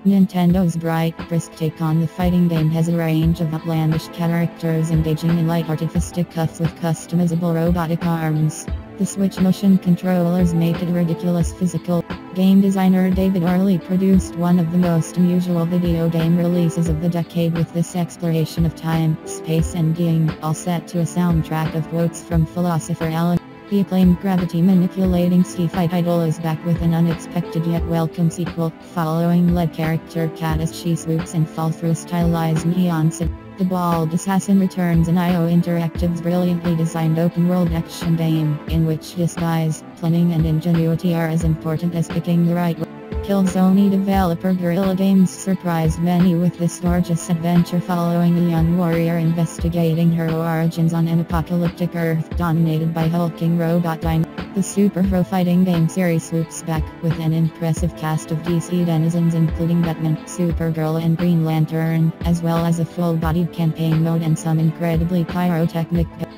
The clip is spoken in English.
Nintendo's bright, brisk take on the fighting game has a range of outlandish characters engaging in lighthearted fisticuffs with customizable robotic arms. The Switch motion controllers make it ridiculous physical. Game designer David OReilly produced one of the most unusual video game releases of the decade with this exploration of time, space and being, all set to a soundtrack of quotes from philosopher Alan. The acclaimed gravity-manipulating sci-fi title is back with an unexpected yet welcome sequel, following lead character Cat as she swoops and falls through stylized neon set. The bald assassin returns in IO Interactive's brilliantly designed open-world action game, in which disguise, planning and ingenuity are as important as picking the right way. Sony developer Guerrilla Games surprised many with this gorgeous adventure following a young warrior investigating her origins on an apocalyptic Earth dominated by hulking robot dinosaurs. The superhero fighting game series swoops back with an impressive cast of DC denizens including Batman, Supergirl and Green Lantern, as well as a full-bodied campaign mode and some incredibly pyrotechnic